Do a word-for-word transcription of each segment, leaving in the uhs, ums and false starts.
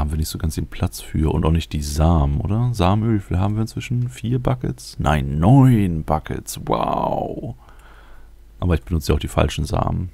haben wir nicht so ganz den Platz für und auch nicht die Samen, oder? Samenöl, wie viel haben wir inzwischen? Vier Buckets? Nein, neun Buckets. Wow. Aber ich benutze ja auch die falschen Samen.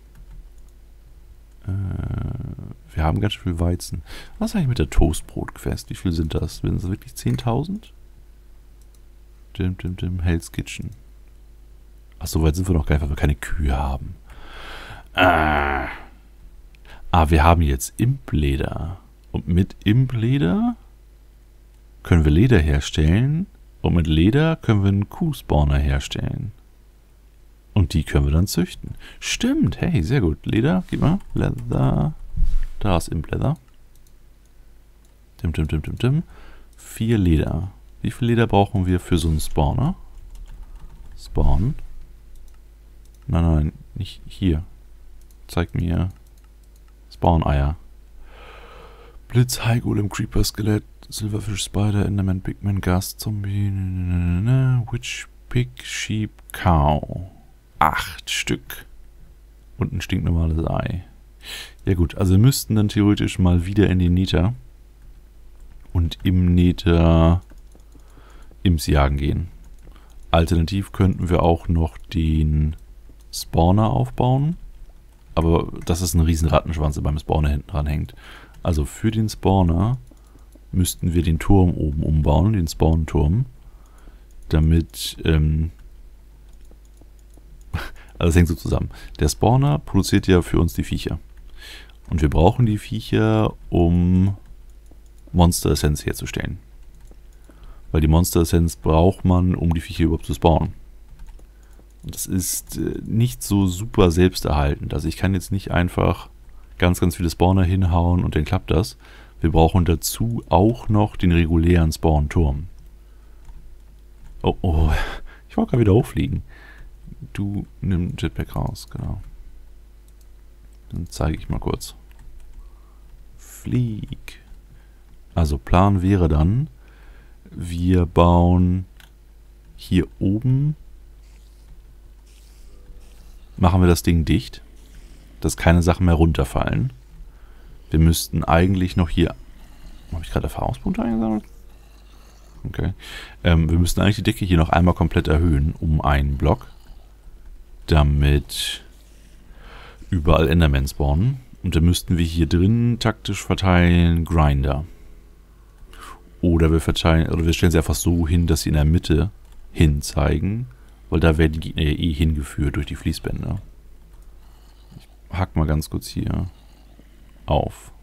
Äh, wir haben ganz schön viel Weizen. Was ist eigentlich mit der Toastbrot-Quest? Wie viel sind das? Sind das wirklich zehntausend? Dim, dim, dim. Hell's Kitchen. Ach, so weit sind wir noch gar nicht, weil wir keine Kühe haben. Ah. Ah, wir haben jetzt Imp-Leder. Und mit Imp-Leder können wir Leder herstellen. Und mit Leder können wir einen Kuhspawner herstellen. Und die können wir dann züchten. Stimmt, hey, sehr gut. Leder, gib mal. Leather. Da ist Imp-Leather. Dim, dim, dim, dim, dim. Vier Leder. Wie viel Leder brauchen wir für so einen Spawner? Spawn. Nein, nein, nicht hier. Zeig mir Spawn-Eier. Blitz, High Golem, Creeper, Skelett, Silverfish, Spider, Enderman, Pigman, Gast, Zombie, Witch, Pig, Sheep, Cow. Acht Stück. Und ein stinknormales Ei. Ja gut, also wir müssten dann theoretisch mal wieder in den Nether und im Nether Imps jagen gehen. Alternativ könnten wir auch noch den Spawner aufbauen. Aber das ist ein riesen Rattenschwanz, der beim Spawner hinten dran hängt. Also für den Spawner müssten wir den Turm oben umbauen, den Spawn-Turm. Damit, ähm... also das hängt so zusammen. Der Spawner produziert ja für uns die Viecher. Und wir brauchen die Viecher, um Monster Essenz herzustellen. Weil die Monster Essenz braucht man, um die Viecher überhaupt zu spawnen. Und das ist äh, nicht so super selbsterhaltend. Also ich kann jetzt nicht einfach ganz, ganz viele Spawner hinhauen und dann klappt das. Wir brauchen dazu auch noch den regulären Spawn-Turm. Oh, oh, ich wollte gerade wieder hochfliegen. Du nimm Jetpack raus, genau. Dann zeige ich mal kurz. Flieg. Also Plan wäre dann, wir bauen hier oben, machen wir das Ding dicht, dass keine Sachen mehr runterfallen. Wir müssten eigentlich noch hier... Habe ich gerade Erfahrungspunkte eingesammelt? Okay. Ähm, wir müssten eigentlich die Decke hier noch einmal komplett erhöhen, um einen Block, damit überall Endermen spawnen. Und dann müssten wir hier drin taktisch verteilen Grinder. Oder wir verteilen, oder wir stellen sie einfach so hin, dass sie in der Mitte hin zeigen, weil da werden die Gegner ja eh hingeführt durch die Fließbänder. Ich hack mal ganz kurz hier auf.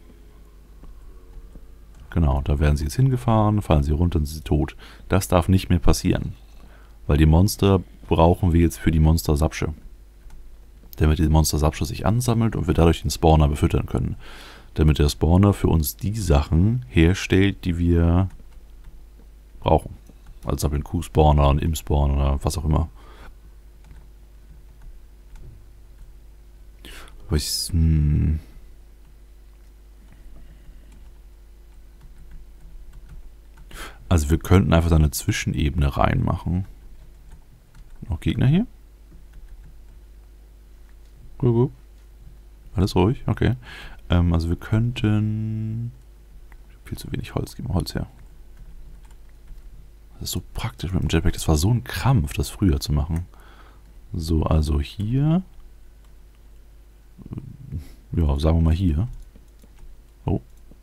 Genau, da werden sie jetzt hingefahren, fallen sie runter und sind sie tot. Das darf nicht mehr passieren. Weil die Monster brauchen wir jetzt für die Monster-Sapsche. Damit die Monster-Sapsche sich ansammelt und wir dadurch den Spawner befüttern können. Damit der Spawner für uns die Sachen herstellt, die wir brauchen. Also zum Beispiel einen Kuh-Spawner, einen Imp-Spawner oder was auch immer. Aber ich... Hm. Also wir könnten einfach da eine Zwischenebene reinmachen. Noch Gegner hier? Guck, guck. Alles ruhig? Okay. Ähm, also wir könnten... Viel zu wenig Holz. Gib mal Holz her. Das ist so praktisch mit dem Jetpack. Das war so ein Krampf, das früher zu machen. So, also hier... Ja, sagen wir mal hier. Oh.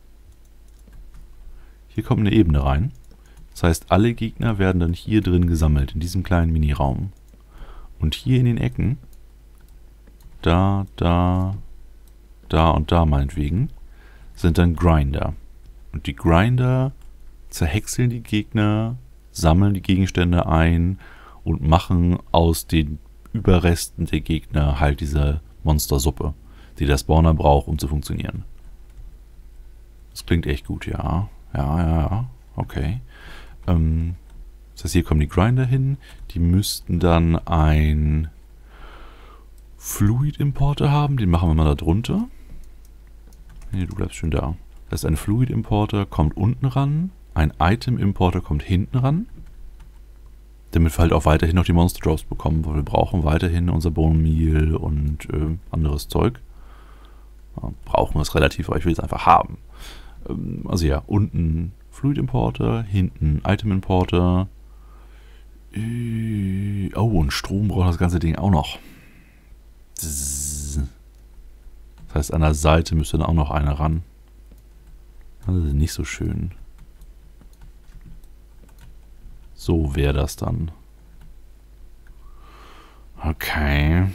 Hier kommt eine Ebene rein. Das heißt, alle Gegner werden dann hier drin gesammelt, in diesem kleinen Mini-Raum. Und hier in den Ecken, da, da, da und da meinetwegen, sind dann Grinder. Und die Grinder zerhäckseln die Gegner, sammeln die Gegenstände ein und machen aus den Überresten der Gegner halt diese Monstersuppe, die der Spawner braucht, um zu funktionieren. Das klingt echt gut, ja. Ja, ja, ja. Okay. Ähm, das heißt, hier kommen die Grinder hin. Die müssten dann ein Fluid-Importer haben. Den machen wir mal da drunter. Nee, du bleibst schön da. Das heißt, ein Fluid-Importer kommt unten ran. Ein Item-Importer kommt hinten ran. Damit wir halt auch weiterhin noch die Monster-Drops bekommen, weil wir brauchen weiterhin unser Bone Meal und äh, anderes Zeug. Ja, brauchen wir es relativ, aber ich will es einfach haben. Ähm, also ja, unten Fluid Importer, hinten Item Importer. Äh, oh, und Strom braucht das ganze Ding auch noch. Das heißt, an der Seite müsste dann auch noch einer ran. Das ist nicht so schön. So wäre das dann. Okay.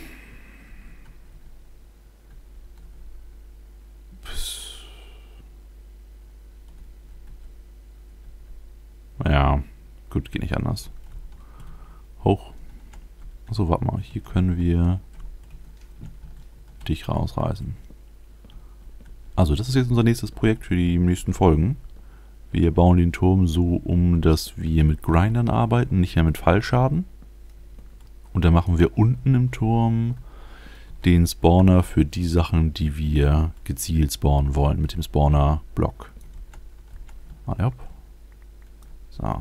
Ja, gut, geht nicht anders. Hoch. So, warte mal, hier können wir dich rausreißen. Also, das ist jetzt unser nächstes Projekt für die nächsten Folgen. Wir bauen den Turm so um, dass wir mit Grindern arbeiten, nicht mehr mit Fallschaden. Und dann machen wir unten im Turm den Spawner für die Sachen, die wir gezielt spawnen wollen, mit dem Spawner-Block. Mal ab. So.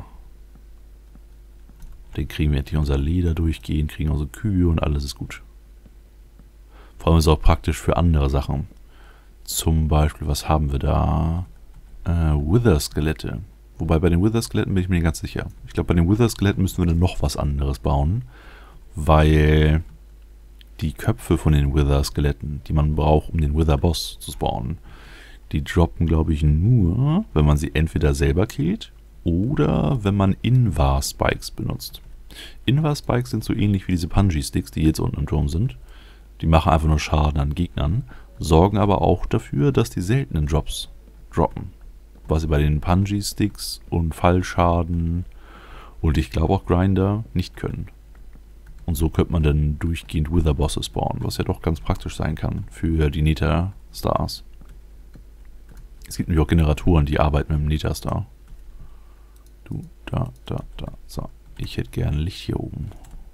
Dann kriegen wir endlich unser Leder durchgehen, kriegen unsere Kühe und alles ist gut. Vor allem ist es auch praktisch für andere Sachen. Zum Beispiel, was haben wir da? Äh, Wither-Skelette. Wobei bei den Wither-Skeletten bin ich mir nicht ganz sicher. Ich glaube, bei den Wither-Skeletten müssen wir dann noch was anderes bauen. Weil die Köpfe von den Wither-Skeletten, die man braucht, um den Wither-Boss zu spawnen, die droppen, glaube ich, nur, wenn man sie entweder selber killt oder wenn man Invar-Spikes benutzt. Invar-Spikes sind so ähnlich wie diese Punji-Sticks, die jetzt unten im Turm sind. Die machen einfach nur Schaden an Gegnern, sorgen aber auch dafür, dass die seltenen Drops droppen. Was sie bei den Punji-Sticks und Fallschaden und ich glaube auch Grinder nicht können. Und so könnte man dann durchgehend Wither-Bosse spawnen, was ja doch ganz praktisch sein kann für die Nether-Stars. Es gibt nämlich auch Generatoren, die arbeiten mit dem Nether-Star. Du, da, da, da. So, ich hätte gerne Licht hier oben.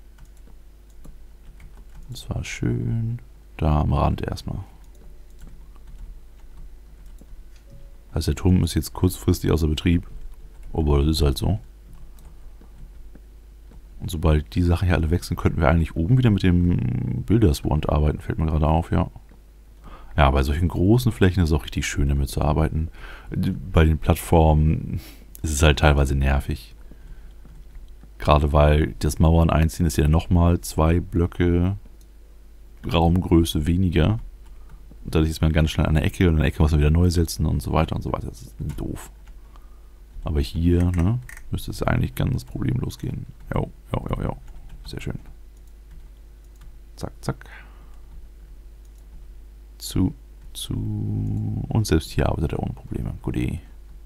Und zwar schön da am Rand erstmal. Also der Turm ist jetzt kurzfristig außer Betrieb. Aber das ist halt so. Und sobald die Sachen hier alle wechseln, könnten wir eigentlich oben wieder mit dem Builders Wand arbeiten. Fällt mir gerade auf, ja. Ja, bei solchen großen Flächen ist es auch richtig schön damit zu arbeiten. Bei den Plattformen ist es halt teilweise nervig. Gerade weil das Mauern einziehen ist ja nochmal zwei Blöcke Raumgröße weniger. Und dadurch ist man ganz schnell an der Ecke und an der Ecke muss man wieder neu setzen und so weiter und so weiter. Das ist doof. Aber hier, ne, müsste es eigentlich ganz problemlos gehen. Jo, jo, jo, jo. Sehr schön. Zack, zack. Zu, zu. Und selbst hier arbeitet er ohne Probleme. Gut, eh.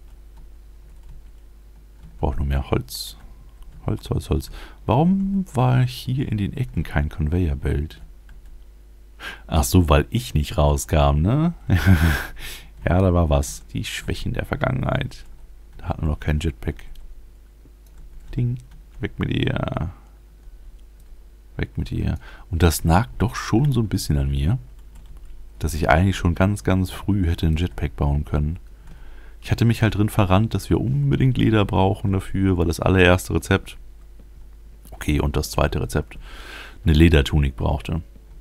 Braucht nur mehr Holz. Holz, Holz, Holz. Warum war hier in den Ecken kein Conveyor-Belt? Ach so, weil ich nicht rauskam, ne? Ja, da war was. Die Schwächen der Vergangenheit. Da hatten wir noch kein Jetpack. Ding. Weg mit ihr. Weg mit ihr. Und das nagt doch schon so ein bisschen an mir, dass ich eigentlich schon ganz, ganz früh hätte ein Jetpack bauen können. Ich hatte mich halt drin verrannt, dass wir unbedingt Leder brauchen dafür, weil das allererste Rezept, okay, und das zweite Rezept, eine Ledertunik brauchte.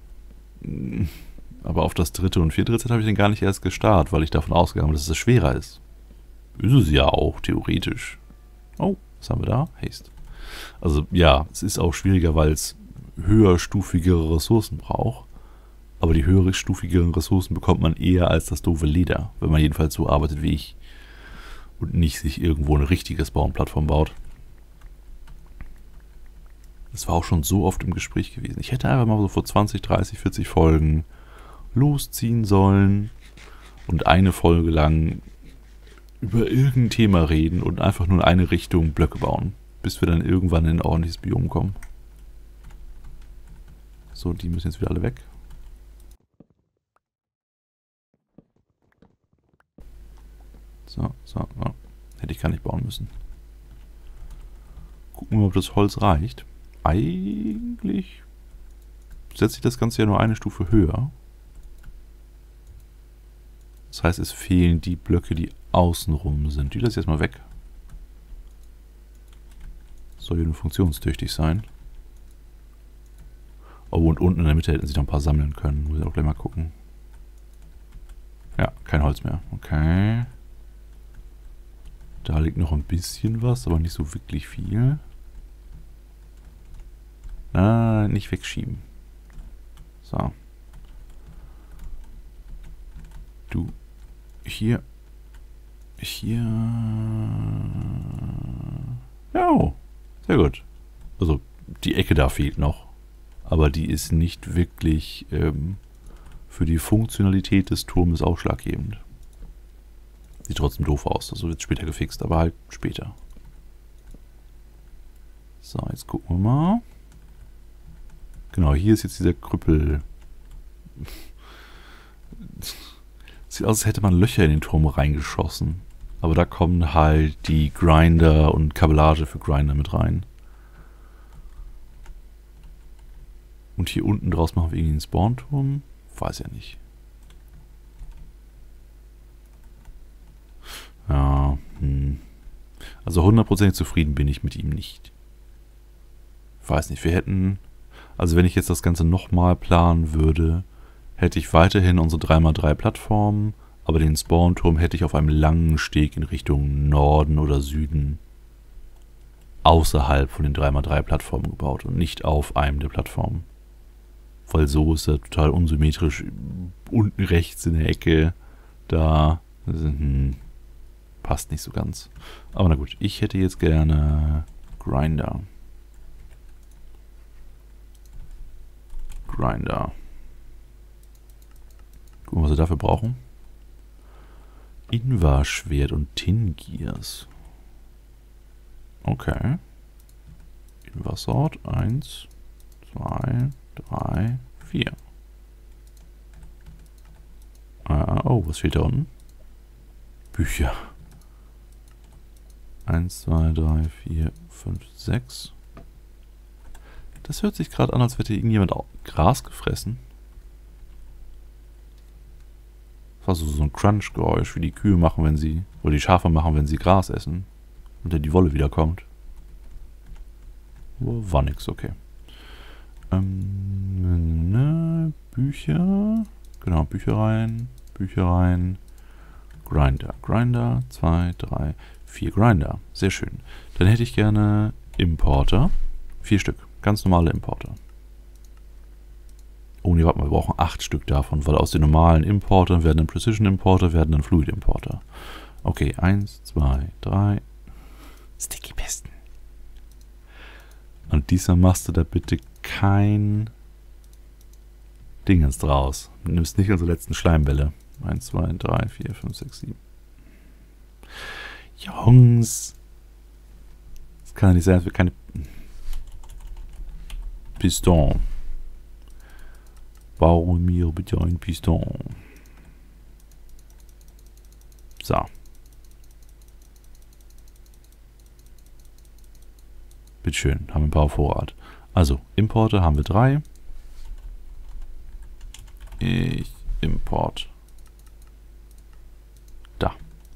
Aber auf das dritte und vierte Rezept habe ich dann gar nicht erst gestartet, weil ich davon ausgegangen bin, dass es schwerer ist. Ist es ja auch, theoretisch. Oh, was haben wir da? Haste. Also ja, es ist auch schwieriger, weil es höherstufigere Ressourcen braucht. Aber die höherstufigeren Ressourcen bekommt man eher als das doofe Leder, wenn man jedenfalls so arbeitet wie ich. Und nicht sich irgendwo eine richtige Spawn-Plattform baut. Das war auch schon so oft im Gespräch gewesen. Ich hätte einfach mal so vor zwanzig, dreißig, vierzig Folgen losziehen sollen und eine Folge lang über irgendein Thema reden und einfach nur in eine Richtung Blöcke bauen, bis wir dann irgendwann in ein ordentliches Biom kommen. So, die müssen jetzt wieder alle weg. So, so, so. Hätte ich gar nicht bauen müssen. Gucken wir mal, ob das Holz reicht. Eigentlich setze ich das Ganze ja nur eine Stufe höher. Das heißt, es fehlen die Blöcke, die außenrum sind. Die lasse ich erstmal weg. Soll ja nur funktionstüchtig sein. Oh, und unten in der Mitte hätten sie noch ein paar sammeln können. Muss ich auch gleich mal gucken. Ja, kein Holz mehr. Okay. Da liegt noch ein bisschen was, aber nicht so wirklich viel. Ah, nicht wegschieben. So. Du. Hier. Hier. Ja. Sehr gut. Also, die Ecke da fehlt noch. Aber die ist nicht wirklich ähm, für die Funktionalität des Turmes ausschlaggebend. Sieht trotzdem doof aus. Also wird später gefixt, aber halt später. So, jetzt gucken wir mal. Genau, hier ist jetzt dieser Krüppel. Sieht aus, als hätte man Löcher in den Turm reingeschossen. Aber da kommen halt die Grinder und Kabellage für Grinder mit rein. Und hier unten draus machen wir irgendwie einen Spawnturm. Weiß ja nicht. Ja, hm. Also hundertprozentig zufrieden bin ich mit ihm nicht. Weiß nicht, wir hätten... Also wenn ich jetzt das Ganze nochmal planen würde, hätte ich weiterhin unsere drei mal drei Plattformen, aber den Spawnturm hätte ich auf einem langen Steg in Richtung Norden oder Süden außerhalb von den drei mal drei Plattformen gebaut und nicht auf einem der Plattformen. Weil so ist er total unsymmetrisch. Unten rechts in der Ecke, da hm, passt nicht so ganz. Aber na gut, ich hätte jetzt gerne Grinder. Grinder. Gucken, was wir dafür brauchen. Invar-Schwert und Tin-Gears. Okay. Invar-Sword. Eins, zwei, drei, vier. Ah, oh, was fehlt da unten? Bücher. Eins, zwei, drei, vier, fünf, sechs. Das hört sich gerade an, als hätte irgendjemand Gras gefressen. Das war so, so ein Crunch-Geräusch, wie die Kühe machen, wenn sie, oder die Schafe machen, wenn sie Gras essen. Und dann die Wolle wiederkommt. War nix, okay. Ähm, ne, Bücher. Genau, Bücher rein, Bücher rein. Grinder, Grinder, zwei, drei, vier Grinder. Sehr schön. Dann hätte ich gerne Importer. Vier Stück. Ganz normale Importer. Oh ne, warte mal, wir brauchen acht Stück davon, weil aus den normalen Importern werden dann Precision Importer, werden dann Fluid Importer. Okay, eins, zwei, drei. Sticky Pisten. Und diesmal machst du da bitte kein Dingens draus. Du nimmst nicht unsere letzten Schleimbälle. eins, zwei, drei, vier, fünf, sechs, sieben. Jungs. Das kann ja nicht sein, dass wir keine Piston. Baue mir bitte ein Piston. So. Bitteschön, haben wir ein paar auf Vorrat. Also, Importe haben wir drei. Ich Import. Da.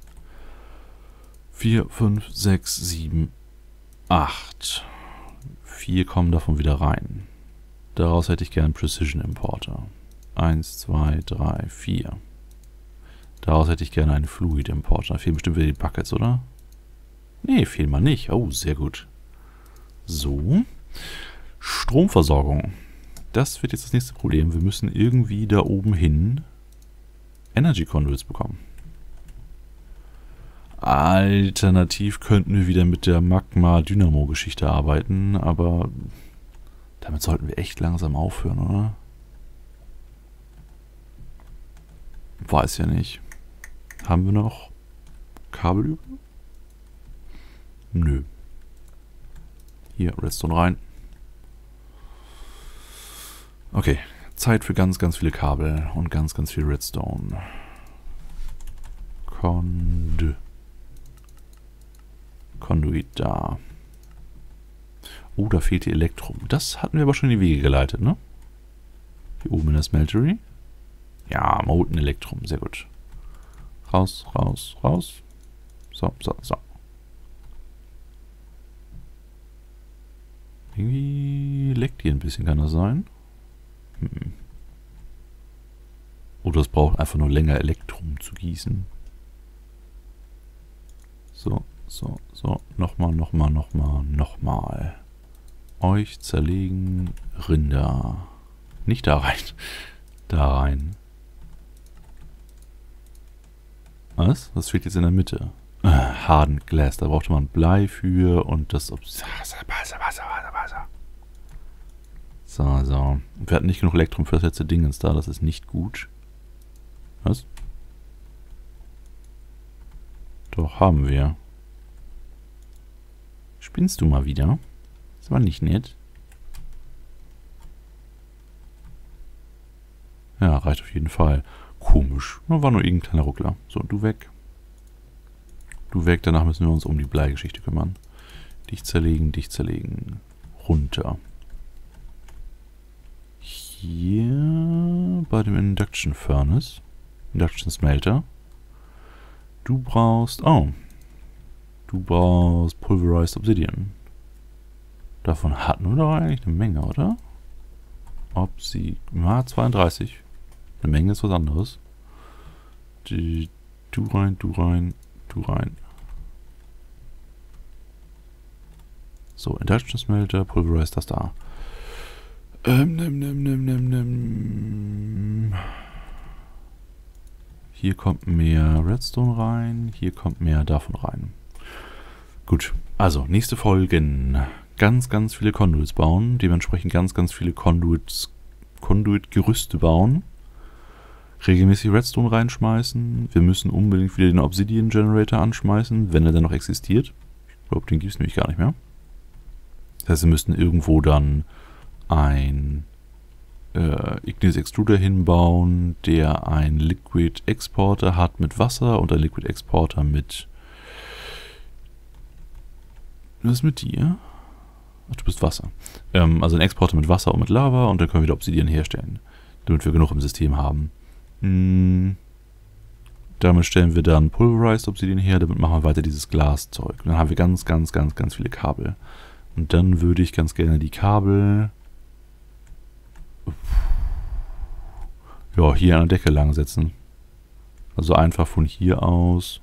vier, fünf, sechs, sieben, acht. vier kommen davon wieder rein. Daraus hätte ich gern Precision Importer. eins, zwei, drei, vier. Daraus hätte ich gerne einen Fluid Importer. Da fehlen bestimmt wieder die Buckets, oder? Nee, fehlen mal nicht. Oh, sehr gut. So. Stromversorgung. Das wird jetzt das nächste Problem. Wir müssen irgendwie da oben hin Energy Conduits bekommen. Alternativ könnten wir wieder mit der Magma-Dynamo-Geschichte arbeiten, aber damit sollten wir echt langsam aufhören, oder? Weiß ja nicht. Haben wir noch Kabel über? Nö. Hier, Redstone rein. Okay, Zeit für ganz, ganz viele Kabel und ganz, ganz viel Redstone. Condu. Conduit da. Oh, da fehlt die Elektrum. Das hatten wir aber schon in die Wege geleitet, ne? Hier oben in der Smeltery. Ja, Molten Elektrum, sehr gut. Raus, raus, raus. So, so, so. Irgendwie leckt hier ein bisschen, kann das sein? Hm. Oder es braucht einfach nur länger Elektrum zu gießen. So, so, so. Nochmal, nochmal, nochmal, nochmal. Euch zerlegen Rinder. Nicht da rein. Da rein. Was? Was fehlt jetzt in der Mitte? Äh, Hardened Glass. Da brauchte man Blei für und das... Wasser, Wasser, Wasser, Wasser, Wasser. So, so. Wir hatten nicht genug Elektrum für das letzte Dingens da. Das ist nicht gut. Was? Doch, haben wir. Spinnst du mal wieder? Das war nicht nett. Ja, reicht auf jeden Fall. Komisch. Da war nur irgendein kleiner Ruckler. So, du weg. Du weg, danach müssen wir uns um die Bleigeschichte kümmern. Dich zerlegen, dich zerlegen. Runter. Hier bei dem Induction Furnace. Induction Smelter. Du brauchst... Oh. Du brauchst Pulverized Obsidian. Davon hatten wir doch eigentlich eine Menge, oder? Obsidian... Ah, zweiunddreißig. Eine Menge ist was anderes. Die, du rein, du rein, du rein. So, Induction Smelter, Pulverized, das da. Ähm, nimm, nimm, nimm, nimm, nimm. Hier kommt mehr Redstone rein, hier kommt mehr davon rein. Gut, also nächste Folgen. Ganz, ganz viele Conduits bauen, dementsprechend ganz, ganz viele Conduits, Conduit-Gerüste bauen. Regelmäßig Redstone reinschmeißen. Wir müssen unbedingt wieder den Obsidian Generator anschmeißen, wenn er denn noch existiert. Ich glaube, den gibt es nämlich gar nicht mehr. Das heißt, wir müssten irgendwo dann ein äh, Igneous Extruder hinbauen, der einen Liquid Exporter hat mit Wasser und einen Liquid Exporter mit... Was ist mit dir? Ach, du bist Wasser. Ähm, also ein Exporter mit Wasser und mit Lava und dann können wir wieder Obsidian herstellen, damit wir genug im System haben. Hm. Damit stellen wir dann Pulverized Obsidian her, damit machen wir weiter dieses Glaszeug. Und dann haben wir ganz, ganz, ganz, ganz viele Kabel. Und dann würde ich ganz gerne die Kabel ja, hier an der Decke lang setzen. Also einfach von hier aus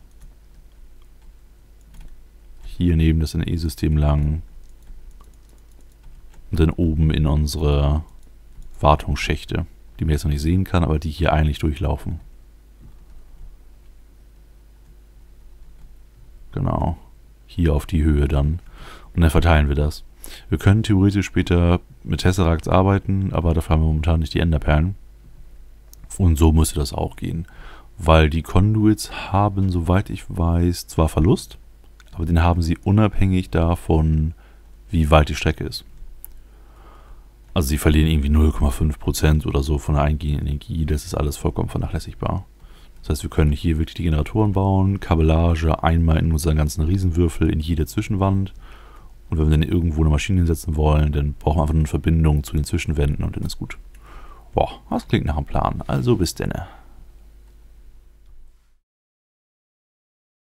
hier neben das N E-System lang und dann oben in unsere Wartungsschächte, die man jetzt noch nicht sehen kann, aber die hier eigentlich durchlaufen. Genau. Hier auf die Höhe dann. Und dann verteilen wir das. Wir können theoretisch später mit Tesseracts arbeiten, aber dafür haben wir momentan nicht die Enderperlen. Und so müsste das auch gehen. Weil die Conduits haben, soweit ich weiß, zwar Verlust, aber den haben sie unabhängig davon, wie weit die Strecke ist. Also sie verlieren irgendwie null Komma fünf Prozent oder so von der eingehenden Energie. Das ist alles vollkommen vernachlässigbar. Das heißt, wir können hier wirklich die Generatoren bauen, Kabellage einmal in unseren ganzen Riesenwürfel in jede Zwischenwand. Und wenn wir dann irgendwo eine Maschine hinsetzen wollen, dann brauchen wir einfach eine Verbindung zu den Zwischenwänden und dann ist gut. Boah, das klingt nach einem Plan. Also bis denne.